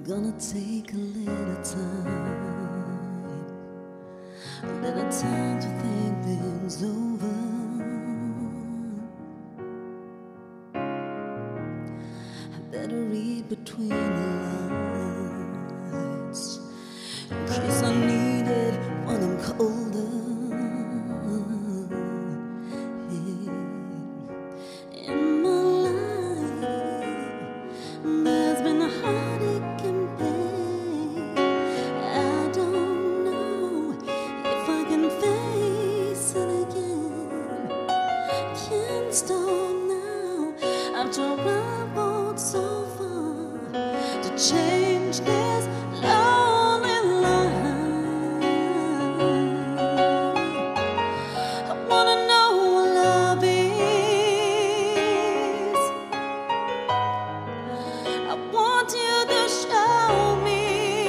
Gonna take a little time to think things over. I better read between the lines in case I need it when I'm colder. In my life, there's been a heartache and pain. I don't know if I can face it again. Can't stop now. I've traveled so far to change this lonely life. I wanna know what love is. I want you to show me.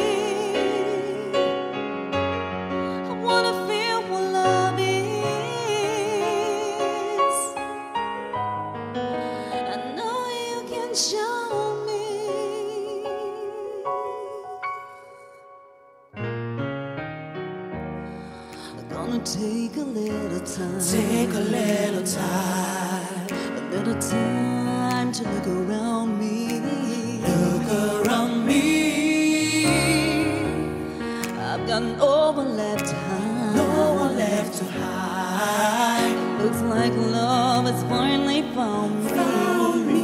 I wanna feel what love is. I know you can show me. I'm gonna take a little time. Take a little time. A little time to look around me. Look around me. I've got no one left to hide. No one left to hide. Looks like love has finally found me. Found me.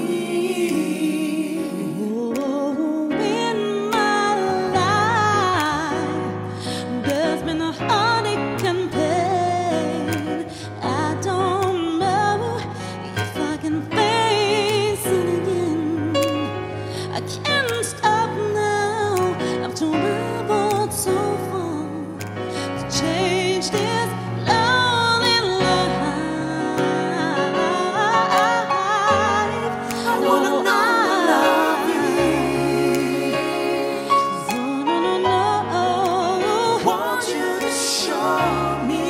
Oh, in my life, there's been a heartache and pain. I don't know if I can face it again. I can't stop now. I've traveled so far to change this lonely life. I wanna know what love is. Want you to show me.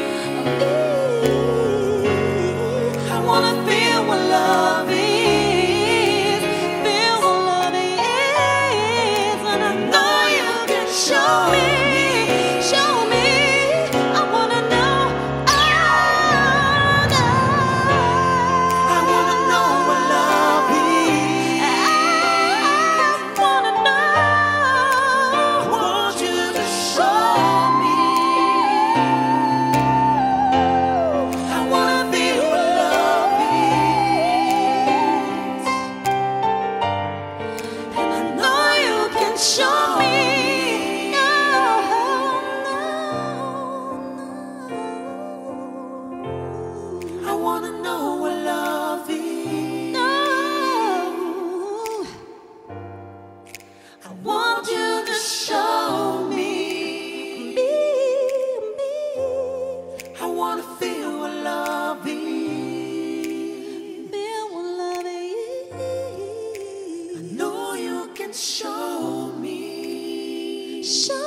I wanna feel what love is. Feel what love is, and I know you can show me. Show me. I wanna know. I wanna know what love is. I wanna know. Want you to show me. I wanna feel what love is. And I know you can show me. No, I wanna know what love is. no. I want you to show me. I wanna feel what love is. Feel what love I know you can show me. is. Show